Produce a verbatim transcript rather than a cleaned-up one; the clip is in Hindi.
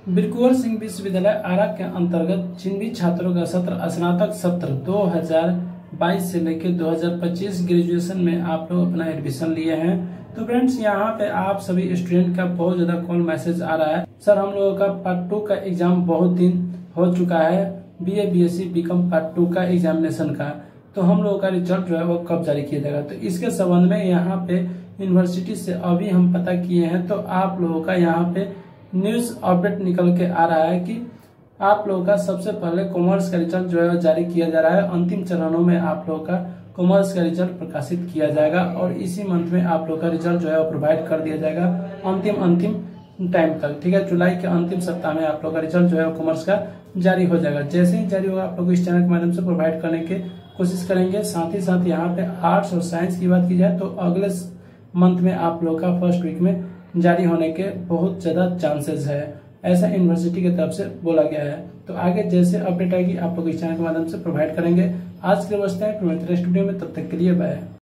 बिरकुंवर सिंह विश्वविद्यालय आरा के अंतर्गत जिन भी छात्रों का सत्र स्नातक सत्र दो हज़ार बाईस से लेकर दो हज़ार पच्चीस ग्रेजुएशन में आप लोग अपना एडमिशन लिए हैं, तो फ्रेंड्स यहाँ पे आप सभी स्टूडेंट का बहुत ज्यादा कॉल मैसेज आ रहा है। सर हम लोगों का पार्ट टू का एग्जाम बहुत दिन हो चुका है, B A B S C B com part two का एग्जामिनेशन का, तो हम लोगों का रिजल्ट जो है वो कब जारी किया जाएगा। तो इसके संबंध में यहाँ पे यूनिवर्सिटी से अभी हम पता किए हैं, तो आप लोगों का यहाँ पे न्यूज अपडेट निकल के आ रहा है कि आप लोगों का सबसे पहले कॉमर्स का रिजल्ट जो है जारी किया जा रहा है। अंतिम चरणों में आप लोगों का कॉमर्स का रिजल्ट प्रकाशित किया जाएगा और इसी मंथ में आप लोगों का रिजल्ट जो है वो प्रोवाइड कर दिया जाएगा अंतिम अंतिम टाइम तक। ठीक है, जुलाई के अंतिम सप्ताह में आप लोगों का रिजल्ट जो है कॉमर्स का जारी हो जाएगा। जैसे ही जारी होगा आप लोग इस चैनल के माध्यम से प्रोवाइड करने की कोशिश करेंगे। साथ ही साथ यहाँ पे आर्ट्स और साइंस की बात की जाए तो अगले मंथ में आप लोग का फर्स्ट वीक में जारी होने के बहुत ज्यादा चांसेस है, ऐसा यूनिवर्सिटी की तरफ से बोला गया है। तो आगे जैसे अपडेट आएगी आप लोग इस चैनल के माध्यम से प्रोवाइड करेंगे। आज के लिए बचते हैं स्टूडियो में, तब तक के लिए बाय।